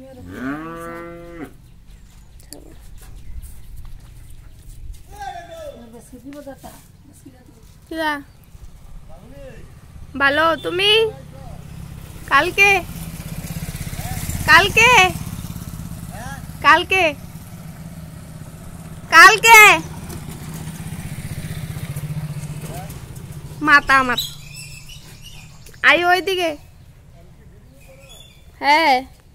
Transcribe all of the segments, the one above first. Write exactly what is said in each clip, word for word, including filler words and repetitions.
ভালো তুমি কালকে কালকে কালকে কালকে মাতা আমার আই ওইদিকে হ্যাঁ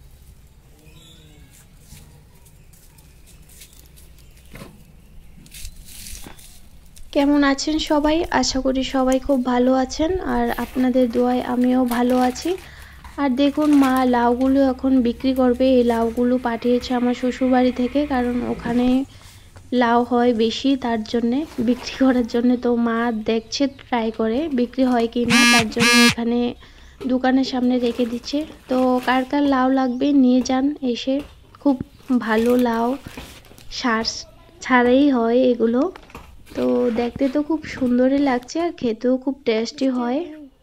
কেমন আছেন সবাই? আশা করি সবাই খুব ভালো আছেন আর আপনাদের দোয়ায় আমিও ভালো আছি। আর দেখুন মা লাউগুলো এখন বিক্রি করবে। এই লাউগুলো পাঠিয়েছে আমার শ্বশুরবাড়ি থেকে, কারণ ওখানে লাউ হয় বেশি, তার জন্যে বিক্রি করার জন্য। তো মা দেখছে ট্রাই করে বিক্রি হয় কি না, তার জন্য এখানে দোকানের সামনে রেখে দিচ্ছে। তো কার কার লাউ লাগবে নিয়ে যান এসে। খুব ভালো লাউ, সার ছাড়াই হয় এগুলো। তো দেখতে তো খুব সুন্দরই লাগছে আর খেতেও খুব টেস্টি হয়।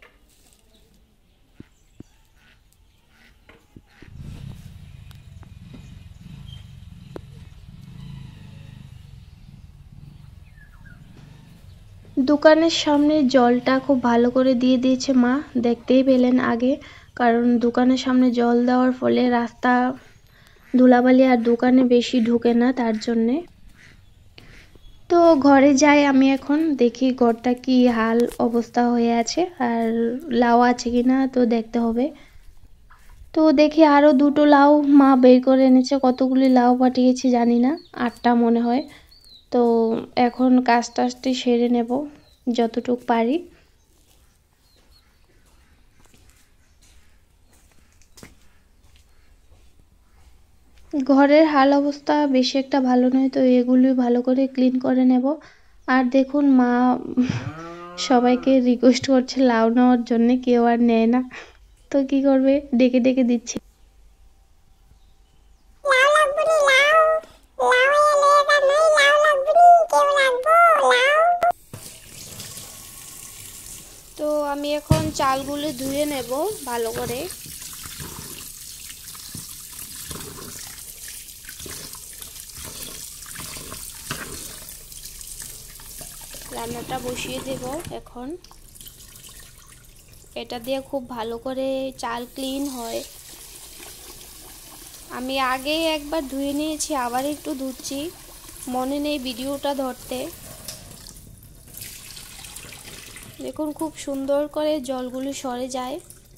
দোকানের সামনে জলটা খুব ভালো করে দিয়ে দিয়েছে মা, দেখতেই পেলেন আগে। কারণ দোকানের সামনে জল দেওয়ার ফলে রাস্তা ধুলাবালি আর দোকানে বেশি ঢুকে না, তার জন্যে। তো ঘরে যাই আমি এখন, দেখি ঘরটা কি হাল অবস্থা হয়ে আছে আর লাউ আছে কিনা তো দেখতে হবে। তো দেখি আরো দুটো লাউ মা বের করে এনেছে। কতগুলি লাউ পাঠিয়েছে জানি না, আটটা মনে হয়। তো এখন কাজ টাজটি সেরে নেব যতটুকু পারি। ঘরের হাল অবস্থা বেশি একটা ভালো নয়, তো এগুলি ভালো করে ক্লিন করে নেব। আর দেখুন মা সবাইকে রিকোয়েস্ট করছে লাউ নেওয়ার জন্য, কেউ আর নেয় না। তো কি করবে, ডেকে ডেকে দিচ্ছে। তো আমি এখন চালগুলো ধুয়ে নেব ভালো করে। রান্নাটা বসিয়ে দেব এখন। এটা দিয়ে খুব ভালো করে চাল ক্লিন হয়। আমি আগে একবার ধুয়ে নিয়েছি, আবার একটু ধুচ্ছি, মনে নেই ভিডিওটা ধরতে। দেখুন খুব সুন্দর করে জলগুলো সরে যায়।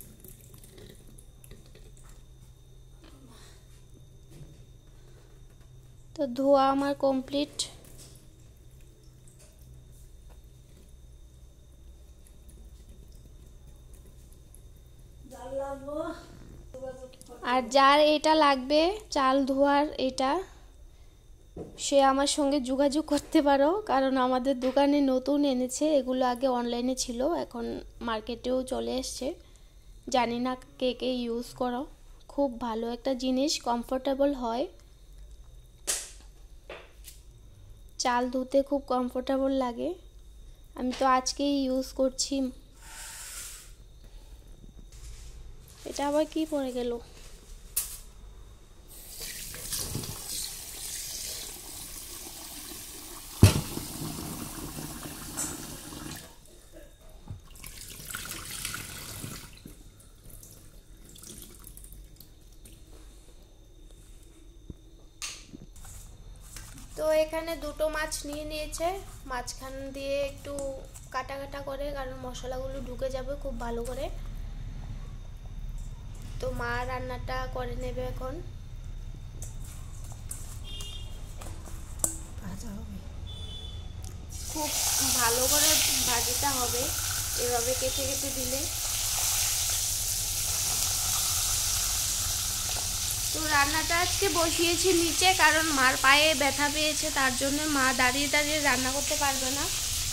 তো ধোয়া আমার কমপ্লিট। আর যার এটা লাগবে চাল ধোয়ার এটা, সে আমার সঙ্গে যোগাযোগ করতে পারো, কারণ আমাদের দোকানে নতুন এনেছে এগুলো। আগে অনলাইনে ছিল, এখন মার্কেটেও চলে এসছে। জানি না কে কে ইউজ করো, খুব ভালো একটা জিনিস, কমফোর্টেবল হয়। চাল ধুতে খুব কমফোর্টেবল লাগে। আমি তো আজকেই ইউজ করছি। এটা আবার কি পড়ে গেল? তো এখানে দুটো মাছ নিয়ে নিয়েছে, মাঝখান দিয়ে একটু কাটা কাটা করে, কারণ মশলাগুলো ঢুকে যাবে খুব ভালো করে। তো মা রান্নাটা করে নেবে এখন। ভাজা হবে, খুব ভালো করে ভাজিটা হবে, এভাবে কেটে কেটে দিলে। তো রান্নাটা আজকে বসিয়েছি নিচে, কারণ মার পায়ে ব্যথা পেয়েছে, তার জন্য মা দাঁড়িয়ে দাঁড়িয়ে রান্না করতে পারবে না।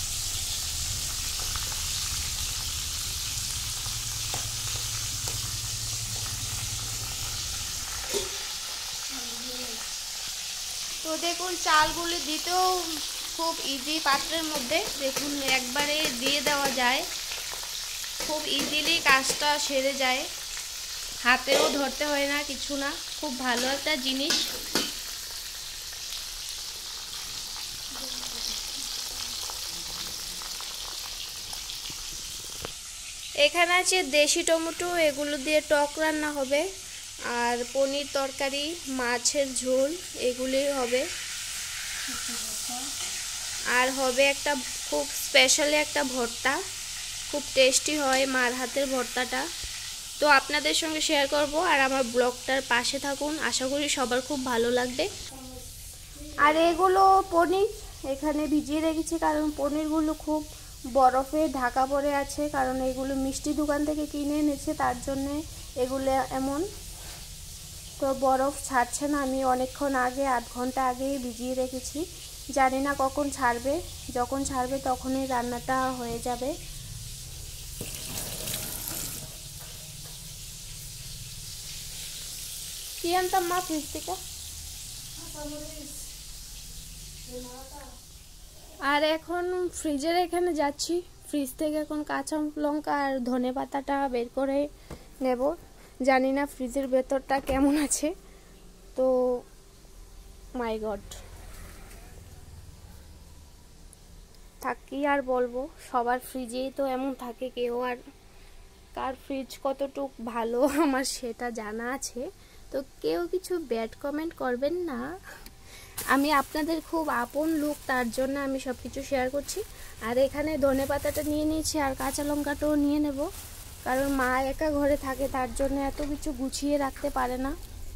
তো দেখুন চালগুলো দিতেও খুব ইজি, পাত্রের মধ্যে দেখুন একবারে দিয়ে দেওয়া যায়, খুব ইজিলি কাজটা সেরে যায়। হাতেও ধরতে হয় না, কিছু না, খুব ভালো একটা জিনিস। এখানে আছে দেশি টমেটো, এগুলো দিয়ে টক রান্না হবে, আর পনির তরকারি, মাছের ঝোল এগুলোই হবে। আর হবে একটা খুব স্পেশালি একটা ভর্তা, খুব টেস্টি হয় মার হাতের ভর্তাটা। তো আপনাদের সঙ্গে শেয়ার করব, আর আমার ব্লগটার পাশে থাকুন, আশা করি সবার খুব ভালো লাগবে। আর এগুলো পনির এখানে ভিজিয়ে রেখেছি, কারণ পনিরগুলো খুব বরফে ঢাকা পড়ে আছে, কারণ এগুলো মিষ্টি দোকান থেকে কিনে এনেছে, তার জন্যে এগুলো এমন। তো বরফ ছাড়ছে না, আমি অনেকক্ষণ আগে আধ ঘন্টা আগেই ভিজিয়ে রেখেছি, জানি না কখন ছাড়বে, যখন ছাড়বে তখনই রান্নাটা হয়ে যাবে। কি আনতাম মা ফ্রিজ থেকে? আর এখন ফ্রিজের এখানে যাচ্ছি, ফ্রিজ থেকে এখন কাঁচা লঙ্কা আর ধনে পাতাটা বের করে নেব। জানি না ফ্রিজের ভেতরটা কেমন আছে, তো মাই গড, থাকি আর বলবো, সবার ফ্রিজেই তো এমন থাকে, কেউ আর কার ফ্রিজ কতটুক ভালো আমার সেটা জানা আছে, তো কেউ কিছু ব্যাড কমেন্ট করবেন না। আমি আপনাদের খুব আপন লোক, তার জন্য আমি সব কিছু শেয়ার করছি। আর এখানে ধনে পাতাটা নিয়ে নিয়েছি, আর কাঁচা লঙ্কাটাও নিয়ে নেব, কারণ মা একা ঘরে থাকে, তার জন্য এত কিছু গুছিয়ে রাখতে পারে না।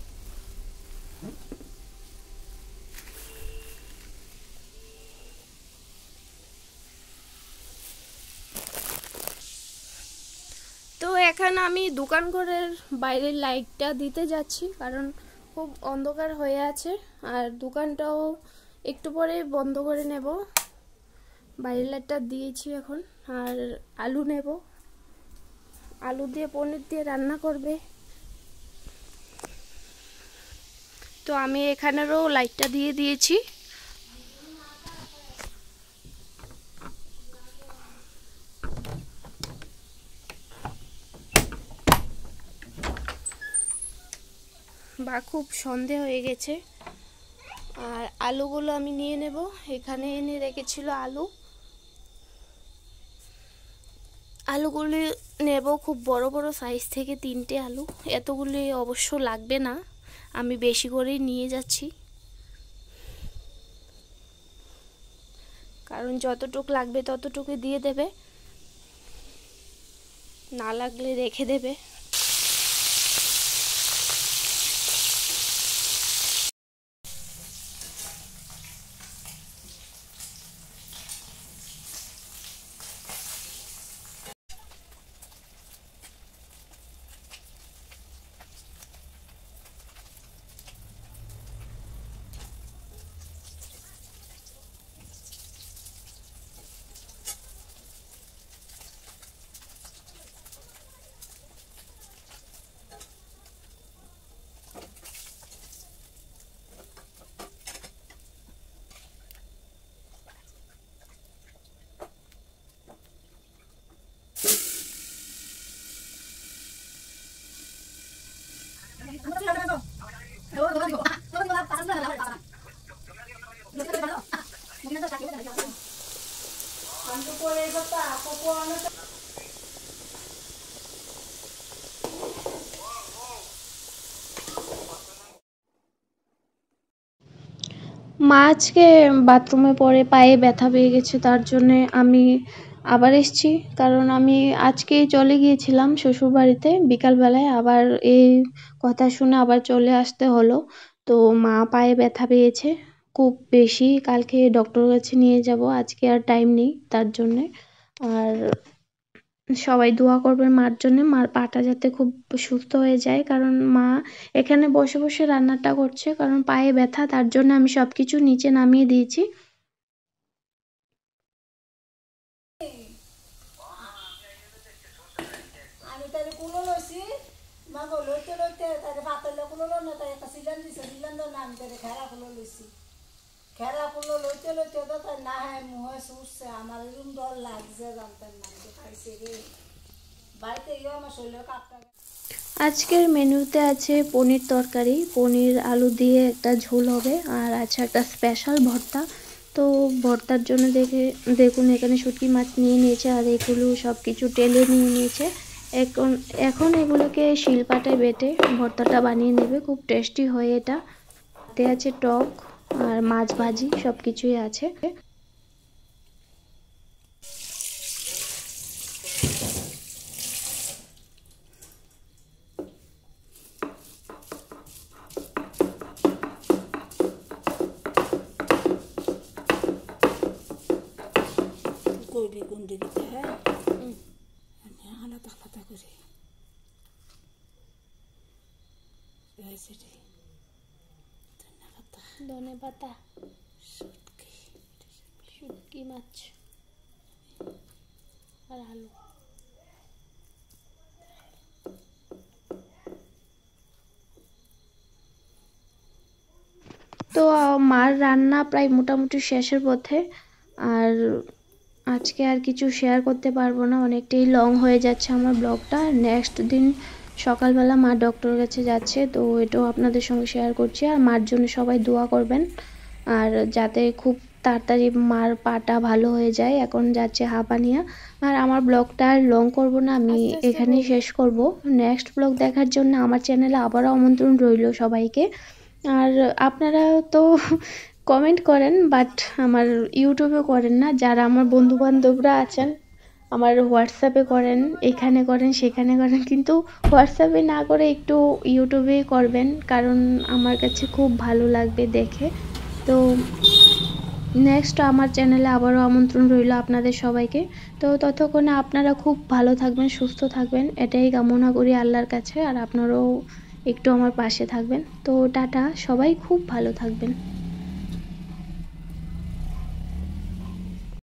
তো এখন আমি দোকান ঘরের বাইরের লাইটটা দিতে যাচ্ছি, কারণ খুব অন্ধকার হয়ে আছে, আর দোকানটাও একটু পরে বন্ধ করে নেব। বাইরের লাইটটা দিয়েছি এখন। আর আলু নেব, আলু দিয়ে পনির দিয়ে রান্না করবে, তো আমি এখানেরও লাইটটা দিয়ে দিয়েছি। বা খুব সন্ধে হয়ে গেছে। আর আলুগুলো আমি নিয়ে নেব, এখানে এনে রেখেছিল আলু, আলুগুলি নেব খুব বড় বড় সাইজ থেকে, তিনটে আলু, এতগুলি অবশ্য লাগবে না, আমি বেশি করেই নিয়ে যাচ্ছি, কারণ যতটুক লাগবে ততটুকু দিয়ে দেবে, না লাগলে রেখে দেবে। মা আজকে বাথরুমে পড়ে পায়ে ব্যথা পেয়ে গেছে, তার জন্যে আমি আবার এসেছি, কারণ আমি আজকেই চলে গিয়েছিলাম শ্বশুরবাড়িতে বিকালবেলায়, আবার এই কথা শুনে আবার চলে আসতে হলো। তো মা পায়ে ব্যথা পেয়েছে খুব বেশি, কালকে ডক্টর কাছে নিয়ে যাব, আজকে আর টাইম নেই তার জন্যে। আর সবাই দোয়া করবেন মার জন্য, মার পাটা যাতে খুব সুস্থ হয়ে যায়, কারণ মা এখানে বসে বসে রান্নাটা করছে, কারণ পায়ে ব্যথা, তার জন্য আমি সবকিছু নিচে নামিয়ে দিয়েছি। আমি তাহলে কুলো লইছি মা গো লইতে লইতে তাহলে ভাতের কুলো লো না, তাই একটা সিলান দিছে, সিলান তো নাম তাহলে খেরা কুলো লইছি, খেরা কুলো লইতে লইতে তো তাই না হয় মুহে সুসছে, আমার এরকম ডর লাগছে, জানতেন না, খাইছে রে বাড়িতে গিয়েও আমার শরীরে কাপটা আজকের মেনুতে আছে পনির তরকারি, পনির আলু দিয়ে একটা ঝোল হবে, আর আছে একটা স্পেশাল ভর্তা। তো ভর্তার জন্য দেখে দেখুন এখানে শুটকি মাছ নিয়ে নিয়েছে, আর এগুলো সব কিছু টেলে নিয়ে নিয়েছে। এখন এখন এগুলোকে শিলপাটায় বেটে ভর্তাটা বানিয়ে নেবে, খুব টেস্টি হয় এটা। তাতে আছে টক আর মাছ ভাজি, সব কিছুই আছে। করবি কোন দিকে, হ্যাঁ আমি আলাদা আলাদা করে ধনে পাতা, শুটকি শুটকি মাছ আর আলু। তো মার রান্না প্রায় মোটামুটি শেষের পথে। আর আজকে আর কিছু শেয়ার করতে পারবো না, অনেকটাই লং হয়ে যাচ্ছে আমার ব্লগটা। নেক্সট দিন সকালবেলা মা ডক্টরের কাছে যাচ্ছে, তো এটাও আপনাদের সঙ্গে শেয়ার করছি। আর মার জন্য সবাই দোয়া করবেন, আর যাতে খুব তাড়াতাড়ি মার পাটা ভালো হয়ে যায়। এখন যাচ্ছে হাঁপানিয়া। আর আমার ব্লগটা আর লং করব না, আমি এখানেই শেষ করব। নেক্সট ব্লগ দেখার জন্য আমার চ্যানেলে আবারও আমন্ত্রণ রইল সবাইকে। আর আপনারা তো কমেন্ট করেন, বাট আমার ইউটিউবে করেন না। যারা আমার বন্ধু বান্ধবরা আছেন আমার হোয়াটসঅ্যাপে করেন, এখানে করেন, সেখানে করেন, কিন্তু হোয়াটসঅ্যাপে না করে একটু ইউটিউবেই করবেন, কারণ আমার কাছে খুব ভালো লাগবে দেখে। তো নেক্সট আমার চ্যানেলে আবারও আমন্ত্রণ রইল আপনাদের সবাইকে। তো ততক্ষণে আপনারা খুব ভালো থাকবেন, সুস্থ থাকবেন, এটাই কামনা করি আল্লাহর কাছে। আর আপনারাও একটু আমার পাশে থাকবেন। তো টাটা, সবাই খুব ভালো থাকবেন।